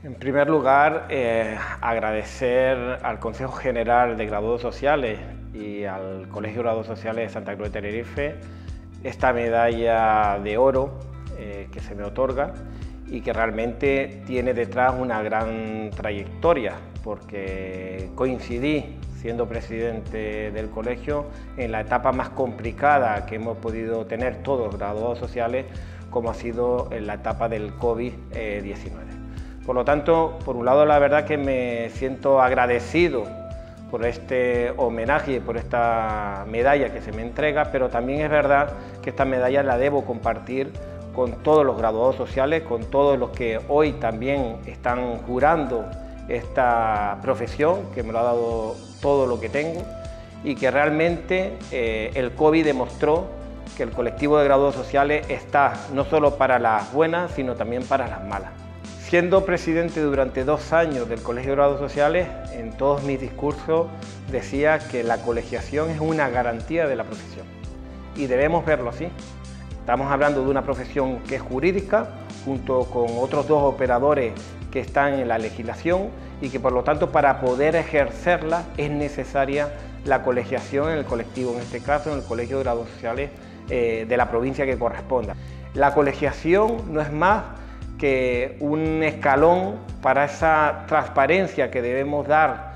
En primer lugar, agradecer al Consejo General de Graduados Sociales y al Colegio de Graduados Sociales de Santa Cruz de Tenerife esta medalla de oro que se me otorga y que realmente tiene detrás una gran trayectoria, porque coincidí, siendo presidente del colegio, en la etapa más complicada que hemos podido tener todos los graduados sociales, como ha sido en la etapa del COVID-19. Por lo tanto, por un lado, la verdad que me siento agradecido por este homenaje y por esta medalla que se me entrega, pero también es verdad que esta medalla la debo compartir con todos los graduados sociales, con todos los que hoy también están jurando esta profesión, que me lo ha dado todo lo que tengo, y que realmente el COVID demostró que el colectivo de graduados sociales está no solo para las buenas, sino también para las malas. Siendo presidente durante 2 años del Colegio de Graduados Sociales, en todos mis discursos decía que la colegiación es una garantía de la profesión y debemos verlo así. Estamos hablando de una profesión que es jurídica, junto con otros 2 operadores que están en la legislación y que por lo tanto para poder ejercerla es necesaria la colegiación en el colectivo, en este caso en el Colegio de Graduados Sociales de la provincia que corresponda. La colegiación no es más que un escalón para esa transparencia que debemos dar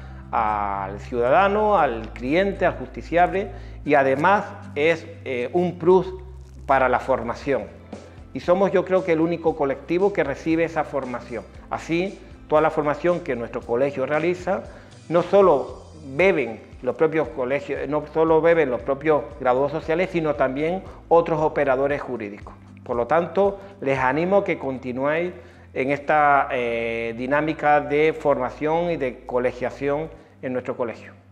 al ciudadano, al cliente, al justiciable, y además es un plus para la formación. Y somos, yo creo, que el único colectivo que recibe esa formación. Así, toda la formación que nuestro colegio realiza, no solo beben los propios colegios, no solo beben los propios graduados sociales, sino también otros operadores jurídicos. Por lo tanto, les animo a que continuéis en esta dinámica de formación y de colegiación en nuestro colegio.